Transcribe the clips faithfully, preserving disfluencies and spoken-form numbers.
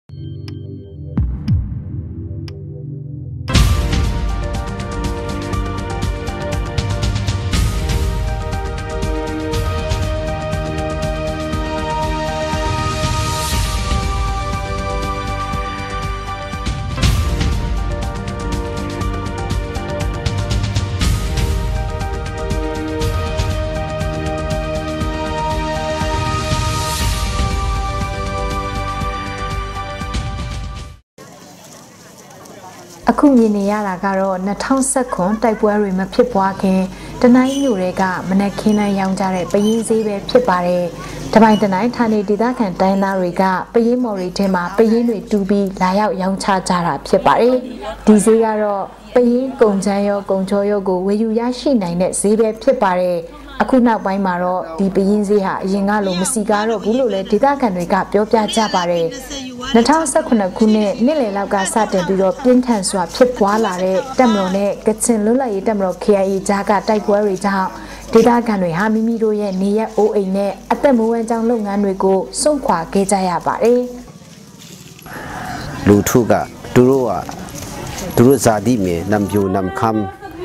အခုမြင်နေရတာကတော့၂၀၁၇တိုက်ပွဲတွေမဖြစ်ပွားခင်တနိုင်းမြို့တွေကမနက်ခင်းတိုင်းရောင်းကြတဲ့ပယင်းဈေးပဲဖြစ်ပါတယ်။တပိုင်းတနိုင်းဌာနေဒေသခံတိုင်းသားတွေကပယင်းမော်တွေထဲမှာပယင်းတွေတူးပြီးလာရောက်ရောင်းချကြတာဖြစ်ပါတယ်။ဒီဈေးကတော့ပယင်းကုန်ချမ်းရောကုန်ချောရောကိုဝယ်ယူရရှိနိုင်တဲ့ဈေးပဲဖြစ်ပါတယ်။အခုနောက်ပိုင်းမှာတော့ဒီပယင်းဈေးဟာအရင်ကလိုမစီကားတော့ဘူးလို့လည်းဒေသခံတွေကပြောပြကြပါတယ်။၂၀၁၇ခုနှစ်နှစ်လယ်လောက်ကစတင်ပြီးတော့ပြင်းထန်စွာဖြစ်ပွားလာတဲ့တပ်မတော်နဲ့ကချင်လွတ်လပ်ရေးတပ်မတော် K I A ကြားကတိုက်ပွဲတွေကြောင့်ဒေသခံတွေဟာမိမိတို့ရဲ့နေရပ်အိုးအိမ်နဲ့အသက်မွေးဝမ်းကြောင်းလုပ်ငန်းတွေကိုစွန့်ခွာခဲ့ကြရပါတယ်လူထုကသူတို့ကသူတို့ဇာတိမြေနမ်ပြူနမ်ခမ်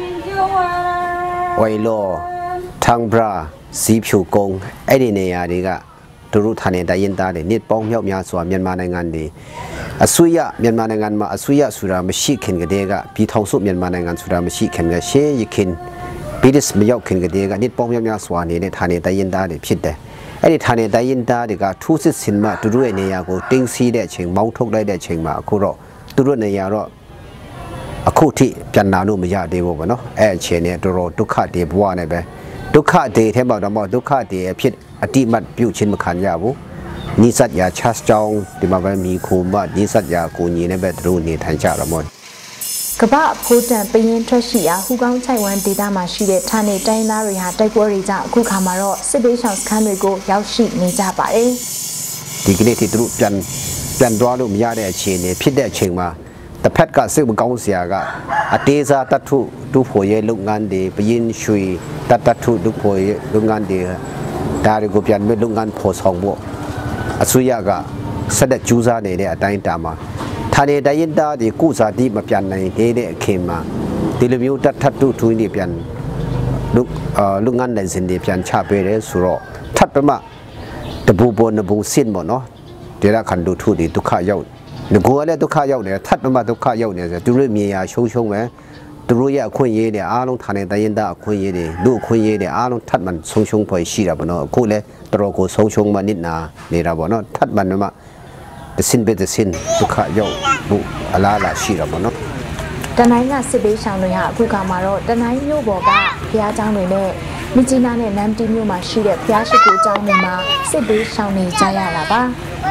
ဝိုင်လောထန်းဘရာစီဖြူကုံအဲ့ဒီနေရာတွေကသူတို့ဌာနေတိုင်းရင်းသားတွေနှစ်ပေါင်းမြောက်များစွာမြန်မာနိုင်ငံတွေအစိုးရမြန်မာနိုင်ငံမှာအစိုးရဆိုတာမရှိခင်ကတည်းကပြည်ထောင်စုမြန်မာနိုင်ငံဆိုတာမရှိခင်ကရှေးရခင်ပြည်စ်မရောက်ခင်ကတည်းကနှစ်ပေါင်းမြောက်များစွာနေတဲ့ဌာနေတိုင်းရင်းသားတွေဖြစ်တယ်အဲ့ဒီဌာနေတိုင်းရင်းသားတွေကထူးစစ်ဆင်မှသူတို့ရဲ့နေရာကိုတင်းစီးတဲ့အချိန်မောင်းထုတ်လိုက်တဲ့အချိန်မှာအခုတော့သူတို့နေရာတော့အခုထိပြန်လာလို့မရသေးဘူးပေါ့နော်အဲ့အချိန်နဲ့တော်တော်ဒုက္ခတွေဘဝနဲ့ပဲဒုက္ခတွေထဲမှာတော့ဒုက္ခတွေအဖြစ်အတိမတ်ပြုချင်းမခံရဘူးနိစတ်ယာချတ်ကြောင်းဒီမှာပဲမိခိုမနိစတ်ယာကိုညီနဲ့ပဲသူတို့နေထိုင်ကြရမှာကပအဖိုးတန်ပရင်ထွက်ရှိရာဟူကောင်းချိုင်ဝမ်ဒေသမှာရှိတဲ့ဌာနေတိုင်းသားတွေဟာတိုက်ပွဲတွေကြောင့်အခုခါမှာတော့စစ်ဘေးရှောင်စခန်းတွေကိုရောက်ရှိနေကြပါတယ်ဒီကနေ့ဒီသူတို့ပြန်ပြန်သွားလို့မရတဲ့အခြေအနေဖြစ်တဲ့အချိန်မှာတစ်ဖက်ကစစ်မကောင်းစရာကအတေးစားတတ်ထုဒုဖို့ရဲ့လုပ်ငန်းတွေပရင်ရွှေတတ်တတ်ထုဒုဖို့ရဲ့လုပ်ငန်းတွေဒါတွေကိုပြန်မဲ့လုပ်ငန်းဖော်ဆောင်ဖို့အစိုးရကဆက်လက်ကြိုးစားနေတဲ့အတိုင်းတာမှာဌာနေတိုင်းရင်းသားတွေကုစားတိမပြန်နိုင်တဲ့အချိန်မှာဒီလိုမျိုးတတ်ထတ်ထုထွင်းတွေပြန်လုပ်လုပ်ငန်းနိုင်စဉ်တွေပြန်ချပေးတယ်ဆိုတော့ထပ်ပမတဘူပေါ်နဘူစင်မနော်ဒေရခန္ဒုထုတွေဒုက္ခရောက်ငကိုကလည်းဒုက္ခရောက်နေထပ်ပမဒုက္ခရောက်နေဆိုသူတို့မြေယာရှုံးရှုံးပဲသူတို့ရဲ့အခွင့်အရေးတွေအားလုံးဌာနေတိုင်းရင်းသားအခွင့်အရေးတွေလူအခွင့်အရေးတွေအားလုံးထပ်မံဆုံးရှုံးဖွယ်ရှိတာပေါ့နော်အခုလည်းတော်တော်ကိုဆုံးရှုံးမှနစ်နာနေတာပေါ့နော်ထပ်မံမှတစင်ပဲတစင်ဒုက္ခရောက်ဘူးအလားအလာရှိတာပေါ့နော်တနိုင်းကစစ်ဘေးရှောင်တွေဟာအခုကမှတော့တနိုင်းမြို့ပေါ်ကဘုရားကျောင်းတွေနဲ့မြကြီးနားနဲ့နမ်တီမြို့မှာရှိတဲ့ဘုရားရှိခိုးကျောင်းတွေမှာစစ်ဘေးရှောင်နေကြရတာပါ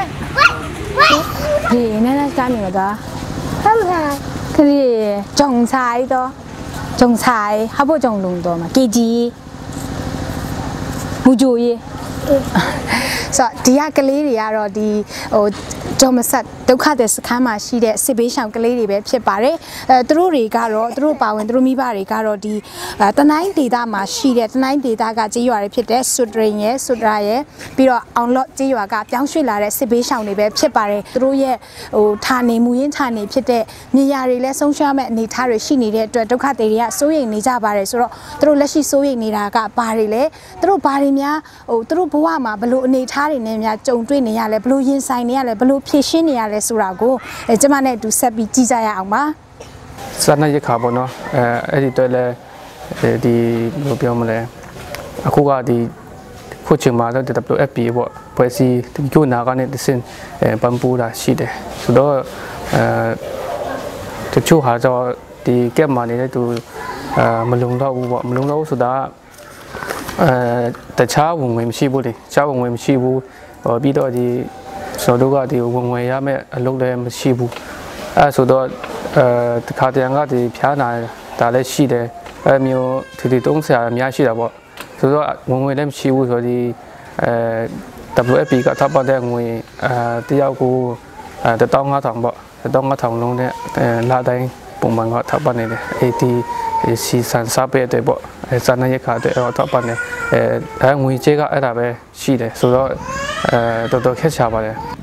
ဒီနန်းကမ်းနေတော့ဟုတ်လားခရီးဂျုံဆိုင်တော့ဂျုံဆိုင်ဟာဖို့ဂျုံလုံးတော့မှာကီဂျီမူဂျိုရီဆိုဒီကကလေးတွေကတော့ဒီဟိုဂျုံမဆက်ဒုက္ခတဲ့စခန်းမှာရှိတဲ့စစ်ဘေးရှောင်ကလေးတွေပဲဖြစ်ပါတယ်အဲသူတို့တွေကတော့သူတို့ပါဝင်သူတို့မိဘတွေကတော့ဒီတနိုင်းဒေသမှာရှိတဲ့တနိုင်းဒေသကကြေးရွာတွေဖြစ်တဲ့ဆွတ်ဒရင်ရဲ့ဆွတ်ဒရာရဲ့ပြီးတော့အောင်လော့ကြေးရွာကပြောင်းရွှေ့လာတဲ့စစ်ဘေးရှောင်တွေပဲဖြစ်ပါတယ်သူတို့ရဲ့ဟိုဌာနေမူရင်းဌာနေဖြစ်တဲ့မြေယာတွေလည်းဆုံးရှုံးမဲ့အနေအထားတွေရှိနေတဲ့အတွက်ဒုက္ခတွေကစိုးရိမ်နေကြပါတယ်ဆိုတော့သူတို့လက်ရှိစိုးရိမ်နေတာကဘာတွေလဲသူတို့ဘာတွေများဟိုသူတို့ဘဝမှာဘလို့အနေအထားတွေနဲ့များကြုံတွေ့နေရလဲဘလို့ရင်ဆိုင်နေရလဲဘလို့ဖြည့်ရှင်းနေရလဲဆိုတာကိုအဲကျမနဲ့အတူဆက်ပြီးကြည့်ကြရအောင်ပါစားနပ်ရိက္ခာပေါ့နော်အဲအဲ့ဒီတော့လဲဒီဘယ်လိုပြောမလဲအခုကဒီခုချိန်မှာတော့ W F P ပေါ့ဖွဲ့စည်းဒီကိုနာကနေတစင်အဲပန်ပူတာရှိတယ်ဆိုတော့အဲတချို့ဟာတော့ဒီကက်မာနေတဲ့သူအဲမလုံတော့ဘူးပေါ့မလုံတော့ဘူးဆိုတာအဲတခြားဝင်ဝင်မရှိဘူးလေတခြားဝင်ဝင်မရှိဘူးဟောပြီးတော့ဒီဆိုတော့ကဒီဝင်ဝင်ရမယ့်အလုပ်လည်းမရှိဘူးအဲဆိုတော့အဲတခါတရံကဒီဖျားနာဒါလည်းရှိတယ်အဲမျိုးဒီဒီတုံးဆရာအများရှိတာပေါ့ဆိုတော့ဝင်ဝင်လည်းမရှိဘူးဆိုတော့ဒီအဲ W F P ကထောက်ပံ့တဲ့ငွေအဲတယောက်ကိုအဲတစ်တောင်းငါးထောင်ပေါ့တစ်တောင်းငါးထောင်လုံးနဲ့လာတိုင်းပုံမှန်ကထောက်ပံ့နေတယ်အေဒီစီစန်စားပေးတဲ့ပေါ့အဲစနစ်ခါတဲ့ထောက်ပံ့နေအဲအဲငွေကြေးကအဲ့ဒါပဲရှိတယ်ဆိုတော့အဲတော်တော်ခက်ချပါတယ်တ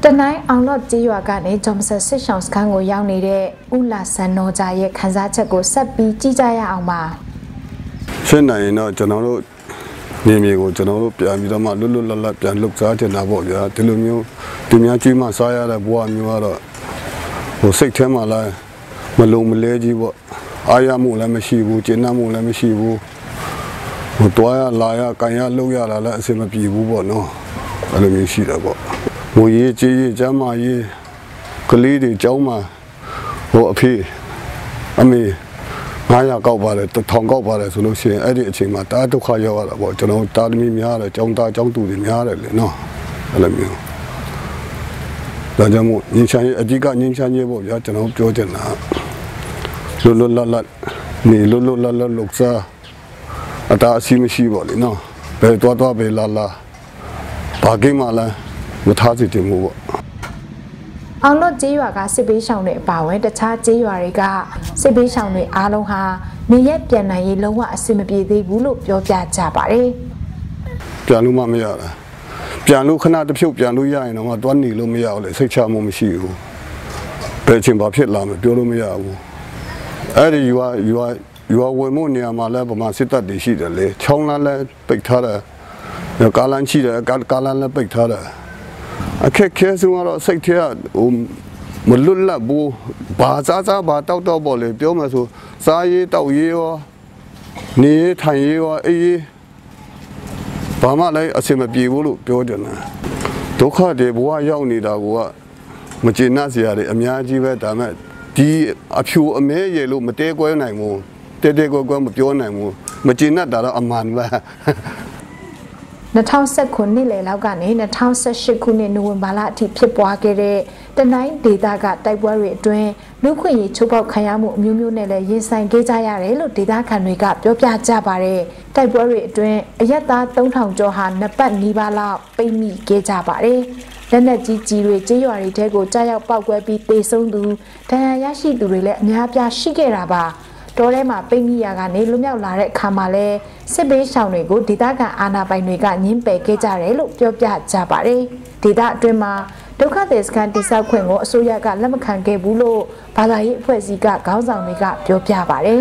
တနိုင်းအောင်လော့ကြေးရွာကနေဂျုံဆက်စစ်ဆောင်စခန်းကိုရောက်နေတဲ့ဦးလာဆန်နော်ဂျာရဲ့ခန်းစားချက်ကိုဆက်ပြီးကြည့်ကြရအောင်ပါရှင်းနိုင်ရင်တော့ကျွန်တော်တို့နေမြေကိုကျွန်တော်တို့ပြန်ပြီးတော့မှလွတ်လွတ်လပ်လပ်ပြန်လှုပ်ရှားချင်တာပေါ့ဗျာဒီလိုမျိုးဒီများကြီးမှစားရတဲ့ဘဝမျိုးကတော့ဟိုစိတ်ထဲမှာလည်းမလုံမလဲကြီးပေါ့အားရမှုလည်းမရှိဘူးကျဉ်းနှံ့မှုလည်းမရှိဘူးဟိုတွားရလာရကန်ရလှုပ်ရတာလည်းအဆင်မပြေဘူးပေါ့နော်အဲ့လိုမျိုးရှိတာပေါ့ငိုရေးကြေးရေးကျမ်းမာရေးကလေးတွေကျောင်းမှာဟိုအဖေအမေငါးရာကောက်ပါတယ်ထောင်ကောက်ပါတယ်ဆိုလို့ရှိရင်အဲ့ဒီအချိန်မှာတားဒုက္ခရောက်ရတာပေါ့ကျွန်တော်တားသမီးများတယ်ကျောင်းသားကျောင်းသူတွေများတယ်လေနော်အဲ့လိုမျိုးဒါကြောင့်မို့ငင်းချမ်းရေးအဓိကငင်းချမ်းရေးပေါ့ဗျာကျွန်တော်ပြောချင်တာလွတ်လွတ်လပ်လပ်နေလွတ်လွတ်လပ်လပ်လုပ်စားအတားအဆီးမရှိပေါ့လေနော်ဘယ်သွားသွားပဲလာလာဘာကိမှလည်းမထားစီတင်မှုပေါ့အောင်လော့ကြေးရွာကစစ်ပေးဆောင်တွေအပါအဝင်တခြားကြေးရွာတွေကစစ်ပေးဆောင်တွေအားလုံးဟာနေရက်ပြန်နိုင်ရေးလုံးဝအဆင်မပြေသေးဘူးလို့ပြောပြကြပါတယ်ပြန်လို့မှမရတာပြန်လို့ခဏတစ်ဖြုတ်ပြန်လို့ရရင်တော့မှသွားနေလို့မရဘူးလေစိတ်ချမှုမရှိဘူးဘယ်ချိန်ဘာဖြစ်လာမလဲပြောလို့မရဘူးအဲ့ဒီရွာရွာရွာဝင်မှုနေရာမှာလည်းဗမာစစ်တပ်တွေရှိတယ်လေချောင်းလန်းလည်းပိတ်ထားတယ်ကားလန်းရှိတယ်ကားလန်းလည်းပိတ်ထားတယ်အခက်ခဲဆုံးကတော့စိတ်ထဲဟိုမလွတ်လပ်ဘူးဘာစားစားဘာတောက်တော့ပေါ့လေပြောမှဆိုစားရေးတောက်ရေးရောနေထိုင်ရေးရောအေးဘာမှလည်းအဆင်မပြေဘူးလို့ပြောကြတယ်ဒုက္ခတွေဘဝရောက်နေတာကမကျေနပ်စရာတွေအများကြီးပဲဒါမဲ့ဒီအဖြူအမဲရေလို့မတဲကွဲနိုင်ဘူးတဲတဲကွဲကွဲမပြောနိုင်ဘူးမကျေနပ်တာတော့အမှန်ပဲ၂၀၁၉ခုနှစ်လယ်လောက်ကနေ၂၀၁၈ခုနှစ်နိုဝင်ဘာလအထိဖြစ်ပွားခဲ့တဲ့တနိုင်းဒေသကတိုက်ပွဲတွေအတွင်းလူခွင့်ရေးချိုးဖောက်ခံရမှုအမျိုးမျိုးနဲ့လည်းရင်ဆိုင်ခဲ့ကြရတယ်လို့ဒေသခံတွေကပြောပြကြပါတယ်တိုက်ပွဲတွေအတွင်းအရက်သားသုံးထောင်ကျော်ဟာနှစ်ပတ်နီးပါးလောက်ပိတ်မိခဲ့ကြပါတယ်လက်နက်ကြီးကြီးတွေကြေးရွာတွေထဲကိုကြားရောက်ပောက်ကွဲပြီးတေဆုံးသူဒဏ်ရာရရှိသူတွေလည်းအများပြားရှိခဲ့တာပါတောထဲမှာပိတ်မိရာကနေလွတ်မြောက်လာတဲ့အခါမှာလဲစစ်ပေးရှောင်တွေကိုဒေသခံအာဏာပိုင်တွေကညှင်းပယ်ခဲ့ကြတယ်လို့ပြောပြကြပါတယ်ဒေသအတွင်းမှာဒုက္ခသည်စခန်းတိစောက်ခွင့်ကိုအစိုးရကလက်မခံခဲ့ဘူးလို့ဘာသာရေးအဖွဲ့အစည်းကခေါင်းဆောင်တွေကပြောပြပါတယ်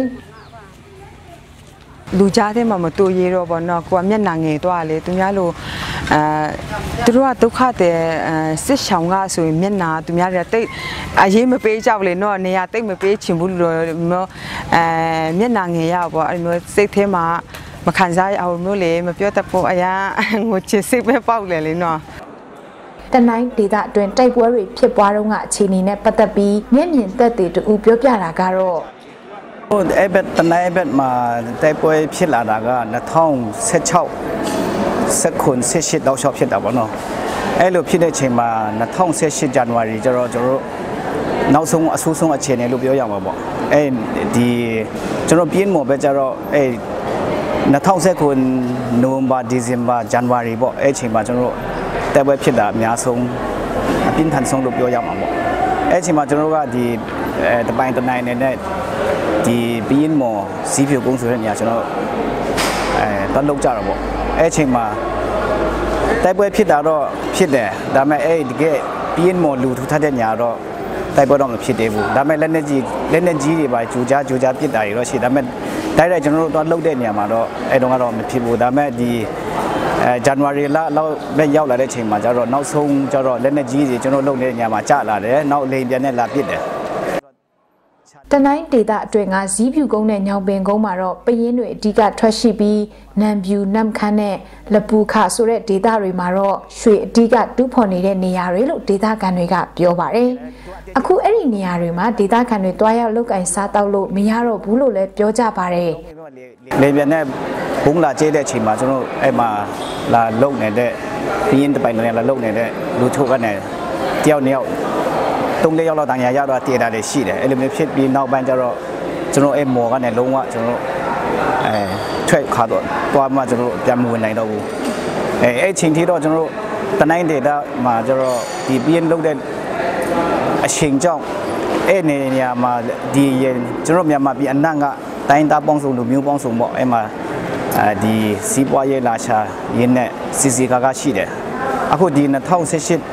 လူကြားထဲမှာမတူရတော့ဘောနော်ကိုကမျက်နှာငယ်သွားလေသူများလိုအဲသူတို့ကဒုက္ခတဲ့စစ်ဆောင်ကဆိုရင်မျက်နှာသူများတွေတိတ်အရေးမပေးကြဘူးလေနော်နေရာတိတ်မပေးချင်ဘူးလို့မျိုးအဲမျက်နှာငယ်ရပေါ့အဲမျိုးစိတ်ထဲမှာမခံစားရအောင်မျိုးလေမပြောတတ်ဖို့အရာငိုချစ်စိတ်ပဲပေါက်လေလေနော်တနိုင်းဒေသအတွင်းတိုက်ပွဲတွေဖြစ်ပွားတော့ကအခြေအနေနဲ့ပတ်သက်ပြီးမျက်မြင်သက်သေတူပြောပြတာကတော့ဟိုအဲ့ဘက်တနိုင်းဘက်မှာတိုက်ပွဲဖြစ်လာတာက၂၀၁၆စက်ခွန်၁၈တောက်လျှောက်ဖြစ်တာပေါ့နော်အဲ့လိုဖြစ်တဲ့ချိန်မှာ၂၀၁၈ဇန်နဝါရီကျတော့ကျွန်တော်တို့နောက်ဆုံးအဆိုးဆုံးအခြေအနေလို့ပြောရမှာပေါ့အဲ့ဒီကျွန်တော်ပြင်းမော်ပဲကျတော့အဲ့၂၀၁၉နိုဝင်ဘာဒီဇင်ဘာဇန်နဝါရီပေါ့အဲ့ချိန်မှာကျွန်တော်တို့တိုက်ပွဲဖြစ်တာအများဆုံးအပြင်းထန်ဆုံးလို့ပြောရမှာပေါ့အဲ့ချိန်မှာကျွန်တော်တို့ကဒီအဲတပိုင်းတနိုင်နဲ့ဒီပြင်းမော်စီးဖြူကုန်းဆိုတဲ့နေရာကျွန်တော်အဲတက်လောက်ကြတော့ပေါ့အဲ့ချိန်မှာတိုက်ပွဲဖြစ်တာတော့ဖြစ်တယ်ဒါပေမဲ့အဲ့ဒီကပြင်းမော်လူထူထပ်တဲ့နေရာတော့တိုက်ပွဲတော့မဖြစ်သေးဘူးဒါပေမဲ့လက်နက်ကြီးလက်နက်ကြီးတွေပါကြိုကြားကြိုကြားပစ်တာတွေတော့ရှိဒါပေမဲ့တိုက်ရိုက်ကျွန်တော်တို့တော့လှုပ်တဲ့နေရာမှာတော့အဲ့တုန်းကတော့မဖြစ်ဘူးဒါပေမဲ့ဒီအဲဇန်နဝါရီလလောက်လက်ရောက်လာတဲ့ချိန်မှာကျတော့နောက်ဆုံးကျတော့လက်နက်ကြီးတွေကျွန်တော်လှုပ်နေတဲ့နေရာမှာကျလာတယ်နောက်လေပြန်နဲ့လာပစ်တယ်တနိုင်းဒေသအတွင်းကဇီးဖြူကုန်းနဲ့ညောင်ပင်ကုန်းမှာတော့ပယင်းတွေအဓိကထွက်ရှိပြီးနံပြူနမ်ခမ်းနဲ့လပူခဆိုတဲ့ဒေသတွေမှာတော့ရွှေအဓိကတူးဖော်နေတဲ့နေရာတွေလို့ဒေသခံတွေကပြောပါတယ်အခုအဲ့ဒီနေရာတွေမှာဒေသခံတွေတွားရောက်လုတ်ကင်စားတောက်လို့မရတော့ဘူးလို့လည်းပြောကြပါတယ်လေပြန်နဲ့ဘုံလာကျဲတဲ့အချိန်မှာကျွန်တော်အဲ့မှာလာလုံနေတဲ့ပြင်းတပိုင်နဲ့လာလုံနေတဲ့လူထုတ်ကနေတယောက်နှစ်ယောက်တုံးလေးရောက်တော့တန်ရာရတော့တည်တာတွေရှိတယ်အဲ့လိုမျိုးဖြစ်ပြီးနောက်ပိုင်းကျတော့ကျွန်တော်အဲ့မော်ကနေလုံးဝကျွန်တော်အဲထွက်ခါတော့တွားမှကျွန်တော်ပြန်မဝင်နိုင်တော့ဘူးအဲအဲ့ချိန်ထိတော့ကျွန်တော်တနိုင်းဒေတာမှာကျတော့ဒီပြင်းလုံတဲ့အချိန်ကြောင့်အဲ့နေနေရာမှာဒီကျွန်တော်မြန်မာပြည်အနှံ့ကတိုင်းသားပေါင်းစုံလူမျိုးပေါင်းစုံပေါ့အဲ့မှာအဲဒီစီးပွားရေးလာရှာရင်းနဲ့စီစီကာကရှိတယ်အခုဒီ၂၀၁၈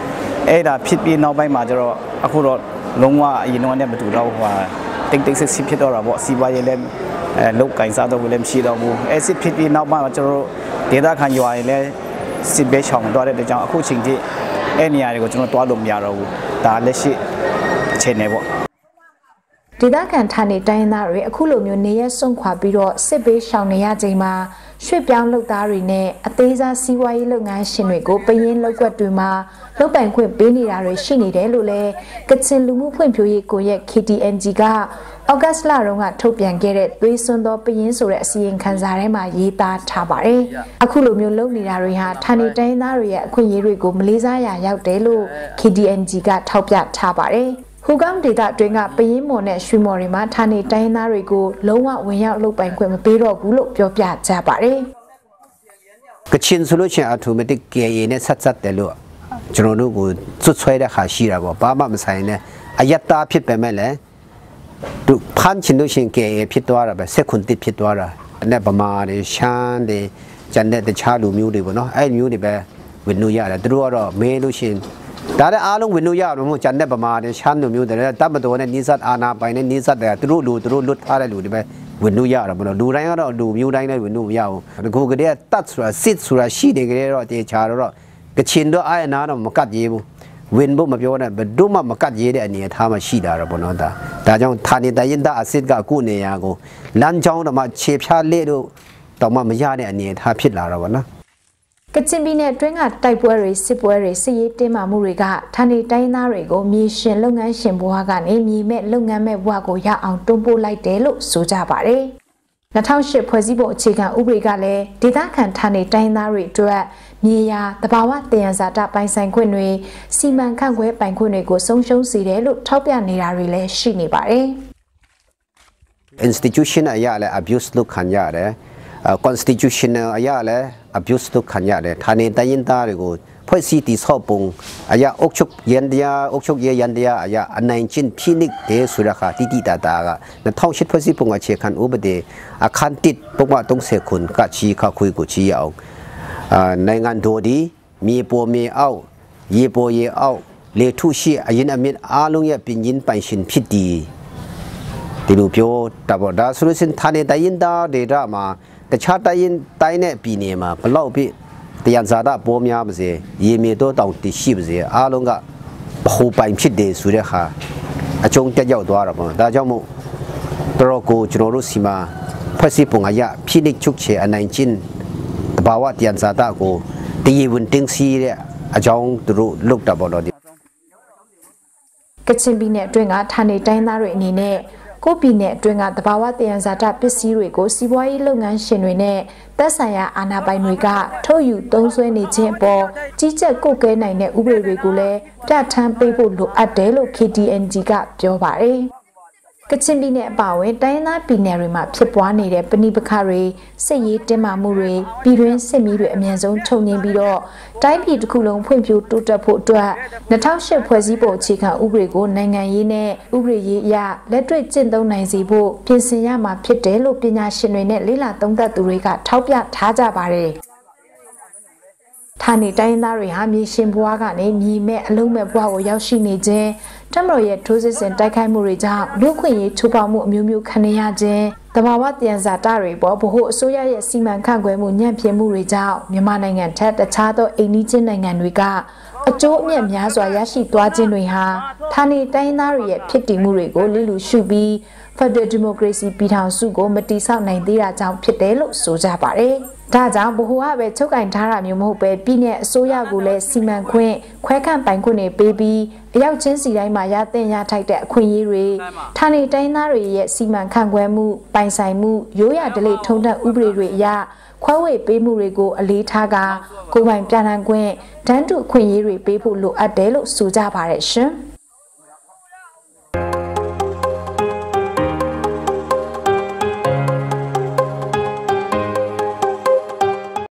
เอ็ดาพิษปีนเอาไปมาจะรออะคุณรอลงว่าอีนอนเนี่ยมาดูเราว่าติ๊งติ๊งสิบพิษเราบอกสิบวันยังเล่นลูกไก่ซาตัวเล่นชีเราบูเอสิบพิษปีนเอาไปมาจะรอเดี๋ยวถ้าขันอยู่ไอ้เลยสิบเบชช่องตัวเด็กจังคู่ชิงที่เอ็นยาเด็กก็จะนตัวลมยาเราตาเล็กชิเช่นไหนบ่ဒေသခံဌာနေတိုင်းသားတွေအခုလိုမျိုးနေရစွန့်ခွာပြီးတော့စစ်ဘေးရှောင်နေရချိန်မှာရွှေ့ပြောင်းလုပ်သားတွေနဲ့အသေးစားစီးပွားရေးလုပ်ငန်းရှင်တွေကိုပရင်းလောက်ကွက်တွေမှာလုပ်ပိုင်ခွင့်ပေးနေတာတွေရှိနေတယ်လို့လည်းကချင်လူမှုဖွံ့ဖြိုးရေးကိုရဲ့ K T N G ကအောက်ဂတ်စ်လတုန်းကထုတ်ပြန်ခဲ့တဲ့သွေးစွန်းသောပရင်းဆိုတဲ့အစီရင်ခံစာထဲမှာရေးသားထားပါတယ်။အခုလိုမျိုးလုပ်နေတာတွေဟာဌာနေတိုင်းသားတွေရဲ့အခွင့်အရေးတွေကိုမလေးစားရာရောက်တယ်လို့ K T N G ကထောက်ပြထားပါတယ်။ဟူကောင်ဒေတာအတွင်းကပရင်းမော်နဲ့ရွှေမော်တွေမှာဌာနေတိုင်းသားတွေကိုလုံးဝဝင်ရောက်လုပ်ပိုင်ခွင့်မပေးတော့ဘူးလို့ပြောပြကြပါတယ်ကချင်ဆိုလို့ချင်း automatic ကေ အေ နဲ့ဆက်ဆက်တယ်လို့ကျွန်တော်တို့ကိုစွတ်ဆွဲတဲ့ခါရှိတာပေါ့ဘာမှမဆိုင်နဲ့အယတ္တာဖြစ်ပေမဲ့လည်းသူဖမ်းချင်လို့ချင်း ကေ အေ ဖြစ်သွားတာပဲစက်ခွန်တစ်ဖြစ်သွားတာနဲ့ဗမာတွေရှမ်းတွေကျန်တဲ့တခြားလူမျိုးတွေပေါ့နော်အဲ့မျိုးတွေပဲဝင်လို့ရတယ်သူတို့ကတော့မဲလို့ချင်းဒါလည်းအားလုံးဝင်လို့ရတော့မို့ကျန်တဲ့ဗမာတွေရှမ်းလူမျိုးတွေတတ်မတော်နဲ့နိစ္စအာနာပိုင်နဲ့နိစ္စတဲ့သူတို့လူသူတို့လွတ်ထားတဲ့လူတွေပဲဝင်လို့ရတော့မလို့လူတိုင်းကတော့လူမျိုးတိုင်းလည်းဝင်လို့မရဘူးကိုကတည်းကတတ်ဆိုတာစစ်ဆိုတာရှိတယ်ကြတော့တေချာတော့ကချင်တော့အားနာတော့မကတ်ရေးဘူးဝင်ဖို့မပြောနဲ့ဘယ်တော့မှမကတ်ရေးတဲ့အနေအထားမှရှိတာတော့ဘောနော်ဒါဒါကြောင့်ဌာနေတိုင်းဒါအစစ်ကကိုနေရာကိုလမ်းကြောင်းတော့မှခြေဖြားလေးတို့တော့မှမရတဲ့အနေအထားဖြစ်လာတော့ဗောနော်ကချင်ပြည်နယ်အတွင်းကတိုက်ပွဲတွေစစ်ပွဲတွေစစ်ရေးတင်းမာမှုတွေကဌာနေတိုင်းသားတွေကိုမြေရှင်လုပ်ငန်းရှင်ဘဝကနေမြေမဲ့လုပ်ငန်းမဲ့ဘဝကိုရအောင်တွန်းပို့လိုက်တယ်လို့ဆိုကြပါတယ်။၂၀၀၈ဖွဲ့စည်းပုံအခြေခံဥပဒေကလည်းဒေသခံဌာနေတိုင်းသားတွေအတွက်မြေယာတဘာဝတယံဇာတပိုင်ဆိုင်ခွင့်တွေစီမံခန့်ခွဲပိုင်ခွင့်တွေကိုဆုံးရှုံးစေတယ်လို့ထောက်ပြနေတာတွေလည်းရှိနေပါတယ်။ institution အရာလည်း abuse လုပ်ခံရတယ်။ constitutional အရာလည်း abuse လုပ်ခံရတယ်ဌာနေတိုင်းသားတွေကိုဖွဲ့စည်းတည်ဆောက်ပုံအရာအုပ်ချုပ်ရန်တရားအုပ်ချုပ်ရရန်တရားအရာအနိုင်ကျင့်ဖိနှိပ်တဲ့ဆိုရခါတိတိတာတာက၂၀၀၈ဖွဲ့စည်းပုံအခြေခံဥပဒေအခန်းတစ်ပုံမှန်သုံးဆယ်ခုကချီခခွေကိုချီအောင်နိုင်ငံတော်ဒီမြေပေါ်မြေအောက်ရေပေါ်ရေအောက်လေထုရှိအရင်အမြင့်အားလုံးရဲ့ပြင်ရင်ပိုင်ရှင်ဖြစ်ဒီဒီလိုပြောတဘောဒါဆိုလို့စင်ဌာနေတိုင်းသားဒေတာမှာတခြားတိုင်းတိုင်းနဲ့ပြည်နယ်မှာဘလောက်ပြတရားဇာတာပေါ်များပါစေရေမြေတော့တောင်တရှိပါစေအားလုံးကဘဟုပိုင်ဖြစ်တယ်ဆိုတဲ့ခါအကျုံးတက်ရောက်သွားတာပေါ့ဒါကြောင့်မို့တော်ကိုကျွန်တော်တို့စီမှာဖွဲ့စည်းပုံအရာဖိနှိပ်ချုပ်ချယ်အနိုင်ကျင့်တဘာဝတရားဇာတာကိုတည်ဝင်တင်စီတဲ့အကြောင်းသူတို့လုပ်တာပေါ့လို့ကချင်ပြည်နယ်အတွင်းကဌာနေတိုင်းသားတွေအနေနဲ့ကိုပြည်နယ်အတွင်းကတဘာဝတယံဇာတပစ္စည်းတွေကိုစီးပွားရေးလုပ်ငန်းရှင်တွေနဲ့သက်ဆိုင်ရာအာဏာပိုင်တွေကထုတ်ယူသုံးစွဲနေခြင်းအပေါ်ကြီးကြပ်ကုတ်ကဲနိုင်တဲ့ဥပဒေတွေကိုလည်းပြဋ္ဌာန်းပေးဖို့လိုအပ်တယ်လို့ K T N G ကပြောပါတယ်။ကချင်ပြည်နယ်အပါအဝင်တိုင်းသားပြည်နယ်တွေမှာဖြစ်ပွားနေတဲ့ပဏိပခတွေစစ်ရေးတင်းမာမှုတွေပြည်တွင်းစစ်မီးတွေအမြန်ဆုံးချုပ်ငြိမ်းပြီးတော့တိုင်းပြည်တစ်ခုလုံးဖွံ့ဖြိုးတိုးတက်ဖို့အတွက်၂၀၀၈ဖွဲ့စည်းပုံအခြေခံဥပဒေကိုနိုင်ငံရေးနဲ့ဥပဒေရေးအရလက်တွေ့ကျင့်သုံးနိုင်စေဖို့ပြင်ဆင်ရမှာဖြစ်တယ်လို့ပညာရှင်တွေနဲ့လေ့လာသုံးသပ်သူတွေကထောက်ပြထားကြပါတယ်။ဌာနေတိုင်းသားတွေဟာမြေရှင်ဘဝကနေမြေမဲ့အလုံးမဲ့ဘဝကိုရောက်ရှိနေခြင်းတမတော်ရဲ့ထိုးစစ်ဆင်တိုက်ခိုက်မှုတွေကြောင့်လူခွင့်ရေးချိုးဖောက်မှုအမျိုးမျိုးခံနေရခြင်းတဘာဝတယံဇာတတွေပေါ်ဗဟိုအစိုးရရဲ့စီမံခန့်ခွဲမှုညံ့ဖျင်းမှုတွေကြောင့်မြန်မာနိုင်ငံထက်တခြားသောအိမ်နီးချင်းနိုင်ငံတွေကအကျိုးအမြတ်များစွာရရှိသွားခြင်းတွေဟာဌာနေတိုင်းသားတွေရဲ့ဖြစ်တည်မှုတွေကိုလိလူရှုပြီး Federal Democracy ပြည်ထောင်စုကိုမတိဆောက်နိုင်သေးတာကြောင့်ဖြစ်တယ်လို့ဆိုကြပါတယ်။ဒါကြောင့်ဗဟိုကပဲချုပ်ကင်ထားတာမျိုးမဟုတ်ပဲပြည်내အစိုးရကိုလည်းစီမံခွင့်ခွဲခန့်ပိုင်ခွင့်တွေပေးပြီးအရောက်ချင်းစီတိုင်းမှာရသင့်ရထိုက်တဲ့အခွင့်အရေးတွေဌာနေတိုင်းသားတွေရဲ့စီမံခန့်ခွဲမှုပိုင်ဆိုင်မှုရိုးရာဓလေ့ထုံးတမ်းဥပဒေတွေအရခွဲဝေပေးမှုတွေကိုအလေးထားကကိုယ်ပိုင်ပြဋ္ဌာန်းခွင့်တန်းတူအခွင့်အရေးတွေပေးဖို့လိုအပ်တယ်လို့ဆိုကြပါတယ်ရှင်။